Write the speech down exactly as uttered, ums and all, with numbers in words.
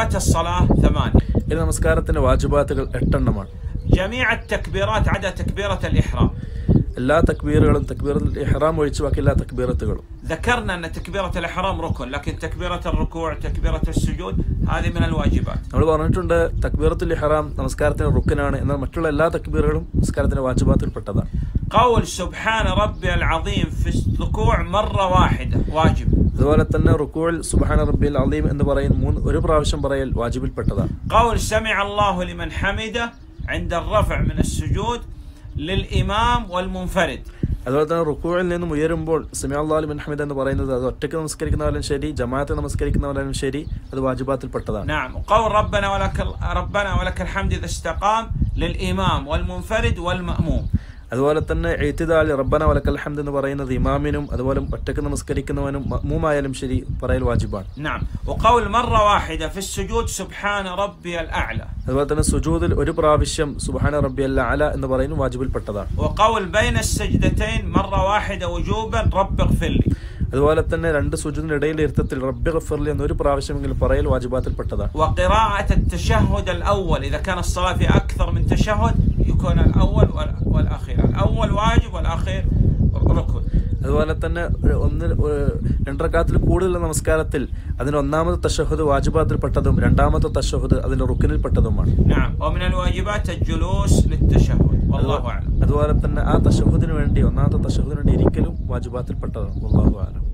واجبات الصلاة ثمانية. إلى نمسكارتنا واجبات എട്ടെണ്ണമാണ്. جميع التكبيرات عدا تكبيرة الإحرام. എല്ലാ തക്ബീറുകളും തക്ബീറത്തുൽ ഇഹ്റാം ഒഴിച്ച് ബാക്കി എല്ലാ തക്ബീറത്തുകളും. ذكرنا أن تكبيرة الإحرام ركن، لكن تكبيرة الركوع تكبيرة السجود هذه من الواجبات. നമ്മൾ പറഞ്ഞിട്ടുണ്ട് തക്ബീറത്തുൽ ഇഹ്റാം നമസ്കാരത്തിന് റുക്കനാണ്, എന്നാൽ മറ്റുള്ള എല്ലാ തക്ബീറുകളും നമസ്കാരത്തിന്റെ വാജിബാത്തിൽപ്പെട്ടതാണ്. قول سبحان ربي العظيم في الركوع مرة واحدة واجب. അതുപോലെ തന്നെ റുക്കൂഇൽ സുബ്ഹാന റബ്ബിൽ അലീം എന്ന് പറയുന്ന മൂന്ന് ഒരു പ്രാവശ്യം പറയൽ വാജിബിൽപ്പെട്ടതാണ്. قول سمع الله لمن حمده عند الرفع من السجود للإمام والمنفرد. അതുപോലെ തന്നെ റുക്കൂഇൽ നിന്നും ഉയരുമ്പോൾ സമീഅ അല്ലാഹു ലിമൻ ഹമിദ എന്ന് പറയുന്നത് അത് ഒറ്റയ്ക്ക് നമസ്കരിക്കുന്നവരും ശരി ജമാഅത്ത് നമസ്കരിക്കുന്നവരും ശരി അത് വാജിബാത്തിൽപ്പെട്ടതാണ്. نعم. قول ربنا ولك ربنا ولك الحمد إذا استقام للإمام والمنفرد والمأموم. അതുപോലെ തന്നെ ഇഅ്തിദാൽ റബ്ബന വലക്കൽ ഹംദ് എന്ന് പറയുന്നത് ഇമാമിനും അതുപോലെ ഒറ്റയ്ക്ക് നമസ്കരിക്കുന്നവനും മഅ്മൂമായാലും ശരി പറയൽ വാജിബാണ്. نعم. وقول مرة واحدة في السجود سبحان ربي الأعلى. അതുപോലെ തന്നെ സുജൂദിൽ ഒരു പ്രാവശ്യം സുബ്ഹാന റബ്ബിയൽ അഅല എന്ന് പറയുന്നത് വാജിബിൽപ്പെട്ടതാണ്. وقول بين السجدتين مرة واحدة وجوبا رب اغفر لي. അതുപോലെ തന്നെ രണ്ട് സുജൂദിന്റെ ഇടയിലെ ഇരുത്തത്തിൽ റബ്ബി ഗഫർലി എന്ന് ഒരു പ്രാവശ്യമെങ്കിലും പറയൽ വാജിബാത്തിൽപ്പെട്ടതാണ്. وقراءة التشهد الأول إذا كان الصلاة في أكثر من تشهد يكون الأول والأخير، الأول واجب والأخير ركن. അതുപോലെ തന്നെ ഒന്ന് രണ്ടറക്കാത്തിൽ കൂടുതലുള്ള നമസ്കാരത്തിൽ അതിന് ഒന്നാമത്തെ തശഹുദ് വാജിബാത്തിൽപ്പെട്ടതും രണ്ടാമത്തെ തശഹുദ് അതിന്റെ റുക്നിൽപ്പെട്ടതുമാണ്. نعم. ومن الواجبات الجلوس للتشهد والله أعلم. അതുപോലെ തന്നെ ആ തശഹുദിന് വേണ്ടി ഒന്നാമത്തെ തശഹുദിന് വേണ്ടി ഇരിക്കലും വാജിബാത്തിൽപ്പെട്ടതാണ്. വല്ലാഹു അഅലം.